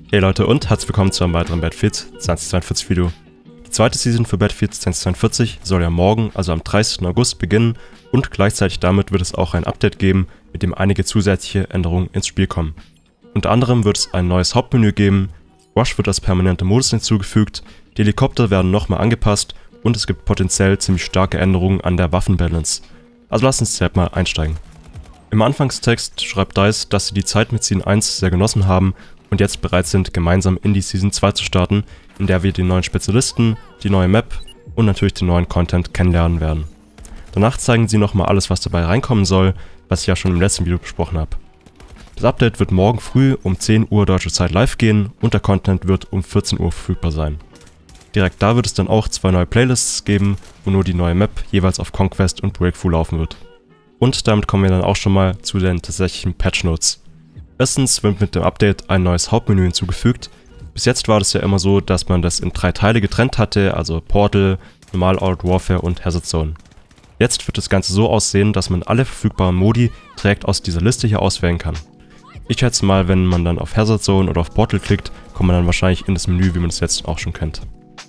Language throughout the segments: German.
Hey Leute und herzlich willkommen zu einem weiteren Battlefield 2042 Video. Die zweite Season für Battlefield 2042 soll ja morgen, also am 30. August beginnen und gleichzeitig damit wird es auch ein Update geben, mit dem einige zusätzliche Änderungen ins Spiel kommen. Unter anderem wird es ein neues Hauptmenü geben, Rush wird als permanenter Modus hinzugefügt, die Helikopter werden nochmal angepasst und es gibt potenziell ziemlich starke Änderungen an der Waffenbalance. Also lasst uns direkt mal einsteigen. Im Anfangstext schreibt DICE, dass sie die Zeit mit Season 1 sehr genossen haben und jetzt bereit sind, gemeinsam in die Season 2 zu starten, in der wir die neuen Spezialisten, die neue Map und natürlich den neuen Content kennenlernen werden. Danach zeigen sie nochmal alles, was dabei reinkommen soll, was ich ja schon im letzten Video besprochen habe. Das Update wird morgen früh um 10 Uhr deutsche Zeit live gehen und der Content wird um 14 Uhr verfügbar sein. Direkt da wird es dann auch 2 neue Playlists geben, wo nur die neue Map jeweils auf Conquest und Breakthrough laufen wird. Und damit kommen wir dann auch schon mal zu den tatsächlichen Patch Notes. Erstens wird mit dem Update ein neues Hauptmenü hinzugefügt. Bis jetzt war das ja immer so, dass man das in 3 Teile getrennt hatte, also Portal, Normal Out Warfare und Hazard Zone. Jetzt wird das Ganze so aussehen, dass man alle verfügbaren Modi direkt aus dieser Liste hier auswählen kann. Ich schätze mal, wenn man dann auf Hazard Zone oder auf Portal klickt, kommt man dann wahrscheinlich in das Menü, wie man es jetzt auch schon kennt.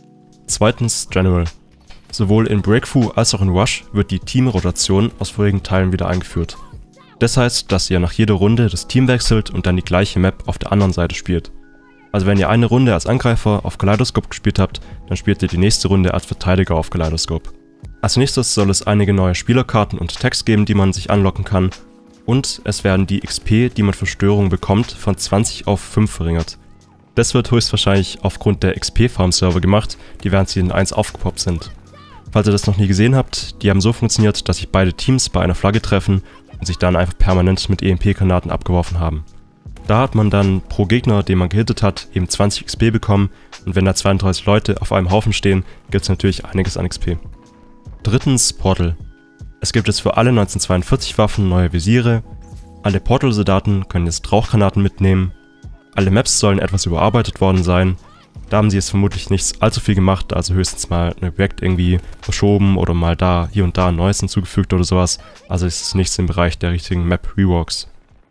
Zweitens General. Sowohl in Breakthrough als auch in Rush wird die Teamrotation aus vorigen Teilen wieder eingeführt. Das heißt, dass ihr nach jeder Runde das Team wechselt und dann die gleiche Map auf der anderen Seite spielt. Also wenn ihr eine Runde als Angreifer auf Kaleidoscope gespielt habt, dann spielt ihr die nächste Runde als Verteidiger auf Kaleidoscope. Als nächstes soll es einige neue Spielerkarten und Tags geben, die man sich unlocken kann. Und es werden die XP, die man für Störungen bekommt, von 20 auf 5 verringert. Das wird höchstwahrscheinlich aufgrund der XP-Farm-Server gemacht, die während Season 1 aufgepoppt sind. Falls ihr das noch nie gesehen habt, die haben so funktioniert, dass sich beide Teams bei einer Flagge treffen und sich dann einfach permanent mit EMP-Granaten abgeworfen haben. Da hat man dann pro Gegner, den man gehittet hat, eben 20 XP bekommen und wenn da 32 Leute auf einem Haufen stehen, gibt es natürlich einiges an XP. Drittens Portal. Es gibt jetzt für alle 1942 Waffen neue Visiere, alle Portal-Soldaten können jetzt Rauchgranaten mitnehmen, alle Maps sollen etwas überarbeitet worden sein. Da haben sie jetzt vermutlich nichts allzu viel gemacht, also höchstens mal ein Objekt irgendwie verschoben oder mal da hier und da ein neues hinzugefügt oder sowas. Also ist es nichts im Bereich der richtigen Map-Reworks.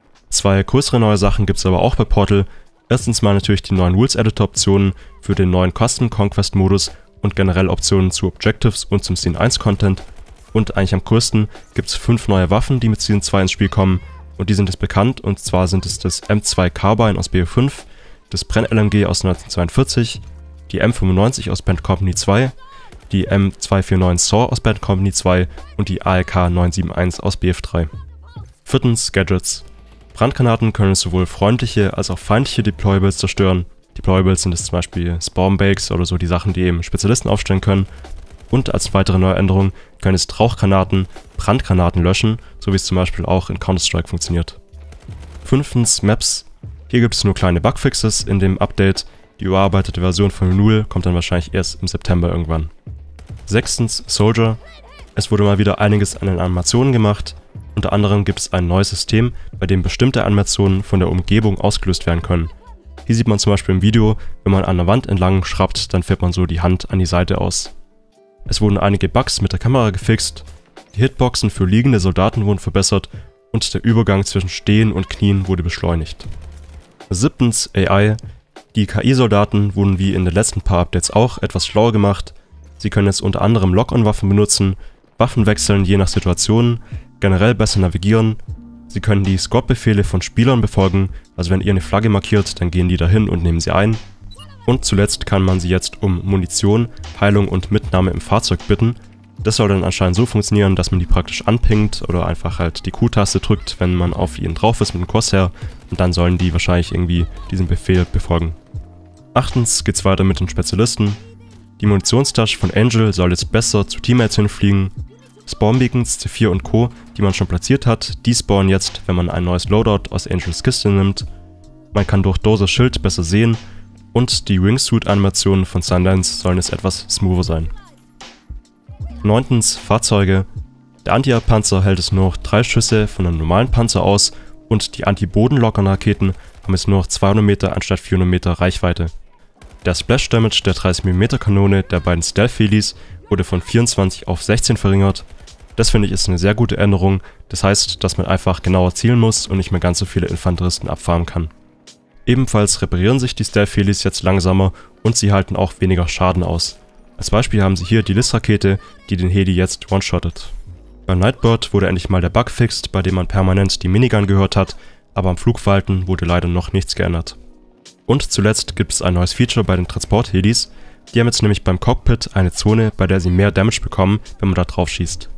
2 größere neue Sachen gibt es aber auch bei Portal. Erstens mal natürlich die neuen Rules-Editor-Optionen für den neuen Custom Conquest-Modus und generell Optionen zu Objectives und zum Season 1 Content. Und eigentlich am größten gibt es 5 neue Waffen, die mit Season 2 ins Spiel kommen. Und die sind jetzt bekannt, und zwar sind es das M2 Carbine aus BO5, das Brenn-LMG aus 1942, die M95 aus Bad Company 2, die M249 SAW aus Bad Company 2 und die ALK 971 aus BF3. Viertens Gadgets. Brandgranaten können sowohl freundliche als auch feindliche Deployables zerstören. Deployables sind es zum Beispiel Spawn-Bakes oder so die Sachen, die eben Spezialisten aufstellen können. Und als weitere Neuänderung können es Rauchgranaten Brandgranaten löschen, so wie es zum Beispiel auch in Counter-Strike funktioniert. Fünftens Maps. Hier gibt es nur kleine Bugfixes in dem Update, die überarbeitete Version von 0 kommt dann wahrscheinlich erst im September irgendwann. Sechstens Soldier. Es wurde mal wieder einiges an den Animationen gemacht, unter anderem gibt es ein neues System, bei dem bestimmte Animationen von der Umgebung ausgelöst werden können. Hier sieht man zum Beispiel im Video, wenn man an der Wand entlang schraubt, dann fährt man so die Hand an die Seite aus. Es wurden einige Bugs mit der Kamera gefixt, die Hitboxen für liegende Soldaten wurden verbessert und der Übergang zwischen Stehen und Knien wurde beschleunigt. Siebtens AI. Die KI-Soldaten wurden wie in den letzten paar Updates auch etwas schlauer gemacht. Sie können jetzt unter anderem Lock-on-Waffen benutzen, Waffen wechseln je nach Situation, generell besser navigieren. Sie können die Squad-Befehle von Spielern befolgen, also wenn ihr eine Flagge markiert, dann gehen die dahin und nehmen sie ein. Und zuletzt kann man sie jetzt um Munition, Heilung und Mitnahme im Fahrzeug bitten. Das soll dann anscheinend so funktionieren, dass man die praktisch anpingt oder einfach halt die Q-Taste drückt, wenn man auf ihn drauf ist mit dem Crosshair und dann sollen die wahrscheinlich irgendwie diesen Befehl befolgen. Achtens geht's weiter mit den Spezialisten. Die Munitionstasche von Angel soll jetzt besser zu Teammates hinfliegen. Spawn-Beacons C4 und Co., die man schon platziert hat, die spawnen jetzt, wenn man ein neues Loadout aus Angels Kiste nimmt. Man kann durch Dosers Schild besser sehen und die Wingsuit-Animationen von Sundance sollen jetzt etwas smoother sein. 9. Fahrzeuge. Der Anti-Air-Panzer hält es nur noch 3 Schüsse von einem normalen Panzer aus und die Anti-Boden-Lockern-Raketen haben jetzt nur noch 200 Meter anstatt 400 Meter Reichweite. Der Splash-Damage der 30 mm Kanone der beiden Stealth-Helis wurde von 24 auf 16 verringert. Das finde ich ist eine sehr gute Änderung, das heißt, dass man einfach genauer zielen muss und nicht mehr ganz so viele Infanteristen abfarmen kann. Ebenfalls reparieren sich die Stealth-Helis jetzt langsamer und sie halten auch weniger Schaden aus. Als Beispiel haben sie hier die Liss-Rakete, die den Heli jetzt one-shottet. Beim Nightbird wurde endlich mal der Bug fixt, bei dem man permanent die Minigun gehört hat, aber am Flugverhalten wurde leider noch nichts geändert. Und zuletzt gibt es ein neues Feature bei den Transport-Helis, die haben jetzt nämlich beim Cockpit eine Zone, bei der sie mehr Damage bekommen, wenn man da drauf schießt.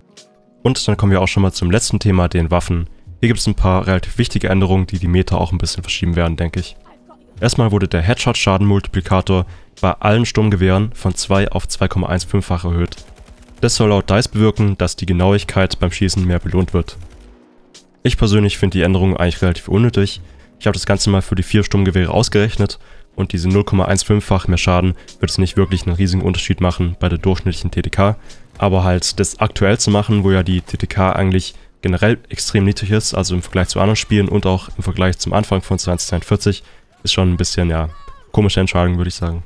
Und dann kommen wir auch schon mal zum letzten Thema, den Waffen. Hier gibt es ein paar relativ wichtige Änderungen, die die Meta auch ein bisschen verschieben werden, denke ich. Erstmal wurde der Headshot-Schaden-Multiplikator bei allen Sturmgewehren von 2 auf 2,15-fach erhöht. Das soll laut DICE bewirken, dass die Genauigkeit beim Schießen mehr belohnt wird. Ich persönlich finde die Änderung eigentlich relativ unnötig. Ich habe das Ganze mal für die 4 Sturmgewehre ausgerechnet und diese 0,15-fach mehr Schaden wird es nicht wirklich einen riesigen Unterschied machen bei der durchschnittlichen TTK, aber halt das aktuell zu machen, wo ja die TTK eigentlich generell extrem niedrig ist, also im Vergleich zu anderen Spielen und auch im Vergleich zum Anfang von 2042, ist schon ein bisschen, ja, komische Entscheidung, würde ich sagen.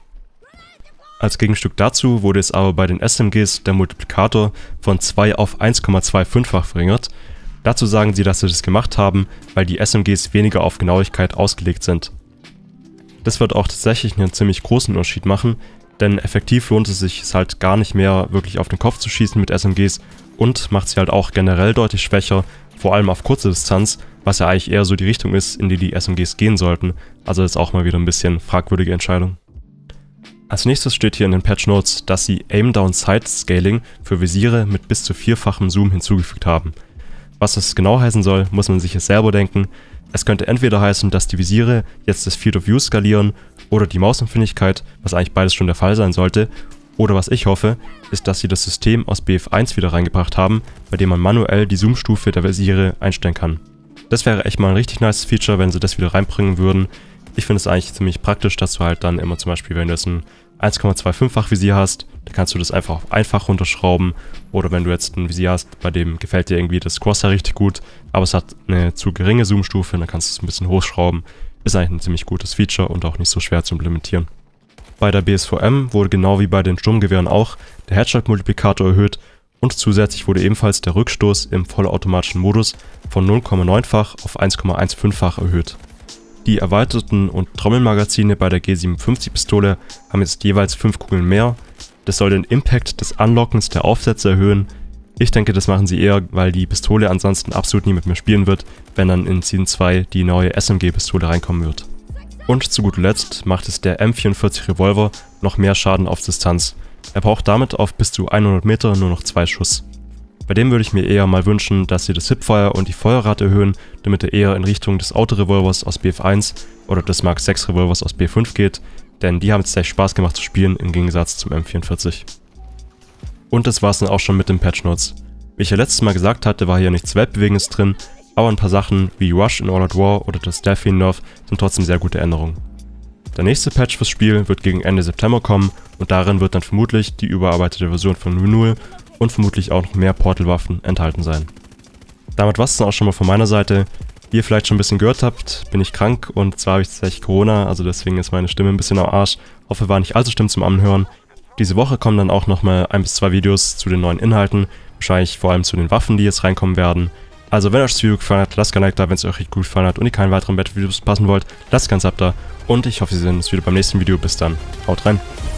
Als Gegenstück dazu wurde es aber bei den SMGs der Multiplikator von 2 auf 1,25-fach verringert. Dazu sagen sie, dass sie das gemacht haben, weil die SMGs weniger auf Genauigkeit ausgelegt sind. Das wird auch tatsächlich einen ziemlich großen Unterschied machen, denn effektiv lohnt es sich halt gar nicht mehr wirklich auf den Kopf zu schießen mit SMGs und macht sie halt auch generell deutlich schwächer, vor allem auf kurze Distanz, was ja eigentlich eher so die Richtung ist, in die die SMGs gehen sollten, also ist auch mal wieder ein bisschen fragwürdige Entscheidung. Als nächstes steht hier in den Patch Notes, dass sie Aim-Down-Sight-Scaling für Visiere mit bis zu 4-fachem Zoom hinzugefügt haben. Was das genau heißen soll, muss man sich jetzt selber denken. Es könnte entweder heißen, dass die Visiere jetzt das Field of View skalieren oder die Mausempfindlichkeit, was eigentlich beides schon der Fall sein sollte. Oder was ich hoffe, ist, dass sie das System aus BF1 wieder reingebracht haben, bei dem man manuell die Zoomstufe der Visiere einstellen kann. Das wäre echt mal ein richtig nice Feature, wenn sie das wieder reinbringen würden. Ich finde es eigentlich ziemlich praktisch, dass du halt dann immer zum Beispiel, wenn du jetzt ein 1,25-fach Visier hast, dann kannst du das einfach auf einfach runterschrauben. Oder wenn du jetzt ein Visier hast, bei dem gefällt dir irgendwie das Crosshair richtig gut, aber es hat eine zu geringe Zoomstufe, dann kannst du es ein bisschen hochschrauben. Ist eigentlich ein ziemlich gutes Feature und auch nicht so schwer zu implementieren. Bei der BSVM wurde genau wie bei den Sturmgewehren auch der Headshot-Multiplikator erhöht und zusätzlich wurde ebenfalls der Rückstoß im vollautomatischen Modus von 0,9-fach auf 1,15-fach erhöht. Die erweiterten und Trommelmagazine bei der G57-Pistole haben jetzt jeweils 5 Kugeln mehr. Das soll den Impact des Unlockens der Aufsätze erhöhen. Ich denke, das machen sie eher, weil die Pistole ansonsten absolut nie mit mir spielen wird, wenn dann in Season 2 die neue SMG-Pistole reinkommen wird. Und zu guter Letzt macht es der M44 Revolver noch mehr Schaden auf Distanz. Er braucht damit auf bis zu 100 Meter nur noch 2 Schuss. Bei dem würde ich mir eher mal wünschen, dass sie das Hipfire und die Feuerrate erhöhen, damit er eher in Richtung des Autorevolvers aus BF1 oder des Mark 6 Revolvers aus B5 geht, denn die haben jetzt echt Spaß gemacht zu spielen im Gegensatz zum M44. Und das war's dann auch schon mit den Patch Notes. Wie ich ja letztes Mal gesagt hatte, war hier nichts Weltbewegendes drin, aber ein paar Sachen wie Rush in All Out War oder das Stealth Nerf sind trotzdem sehr gute Änderungen. Der nächste Patch fürs Spiel wird gegen Ende September kommen und darin wird dann vermutlich die überarbeitete Version von Renewal und vermutlich auch noch mehr Portal-Waffen enthalten sein. Damit war's dann auch schon mal von meiner Seite. Wie ihr vielleicht schon ein bisschen gehört habt, bin ich krank und zwar habe ich tatsächlich Corona, also deswegen ist meine Stimme ein bisschen am Arsch. Hoffe, war nicht allzu schlimm zum Anhören. Diese Woche kommen dann auch nochmal 1 bis 2 Videos zu den neuen Inhalten, wahrscheinlich vor allem zu den Waffen, die jetzt reinkommen werden. Also wenn euch das Video gefallen hat, lasst gerne ein Like da, wenn es euch richtig gut gefallen hat und ihr keinen weiteren Battle-Videos passen wollt, lasst gerne ein Sub da und ich hoffe, wir sehen uns wieder beim nächsten Video. Bis dann, haut rein!